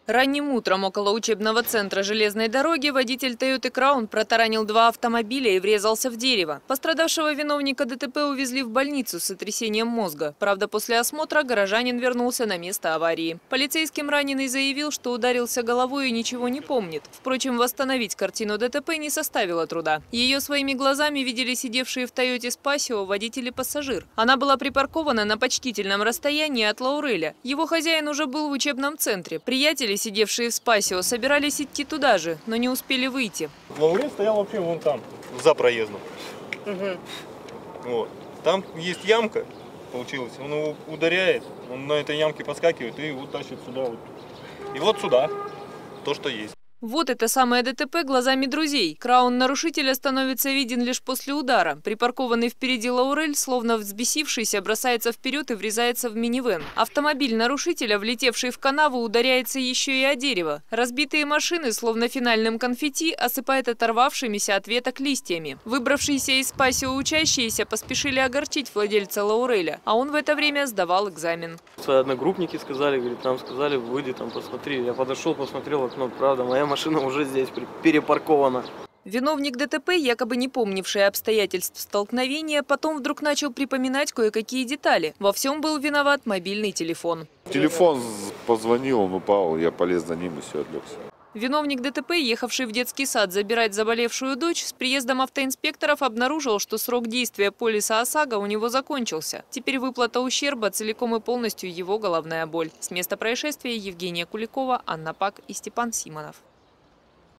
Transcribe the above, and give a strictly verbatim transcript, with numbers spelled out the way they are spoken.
Ранним утром около учебного центра железной дороги водитель Toyota Crown протаранил два автомобиля и врезался в дерево. Пострадавшего виновника ДТП увезли в больницу с сотрясением мозга. Правда, после осмотра горожанин вернулся на место аварии. Полицейским раненый заявил, что ударился головой и ничего не помнит. Впрочем, восстановить картину ДТП не составило труда. Ее своими глазами видели сидевшие в Toyota Спасио водитель и пассажир. Она была припаркована на почтительном расстоянии от Лауреля. Его хозяин уже был в учебном центре. Приятели, сидевшие в Спасио, собирались идти туда же, но не успели выйти. Лаурель стоял вообще вон там, за проездом. Угу. Вот. Там есть ямка, получилось. Он его ударяет, он на этой ямке подскакивает и его тащит сюда. Вот. И вот сюда, то, что есть. Вот это самое ДТП глазами друзей. Краун нарушителя становится виден лишь после удара. Припаркованный впереди Лаурель, словно взбесившийся, бросается вперед и врезается в минивэн. Автомобиль нарушителя, влетевший в канаву, ударяется еще и о дерево. Разбитые машины, словно финальным конфетти, осыпает оторвавшимися от веток листьями. Выбравшиеся из Спасио учащиеся поспешили огорчить владельца Лауреля, а он в это время сдавал экзамен. Свои одногруппники сказали, говорит, нам сказали, выйди там, посмотри. Я подошел, посмотрел в окно, правда, моя машина уже здесь перепаркована. Виновник ДТП, якобы не помнивший обстоятельств столкновения, потом вдруг начал припоминать кое-какие детали. Во всем был виноват мобильный телефон. Телефон позвонил, он упал, я полез за ним и все, отвлекся. Виновник ДТП, ехавший в детский сад забирать заболевшую дочь, с приездом автоинспекторов обнаружил, что срок действия полиса ОСАГО у него закончился. Теперь выплата ущерба целиком и полностью его головная боль. С места происшествия Евгения Куликова, Анна Пак и Степан Симонов.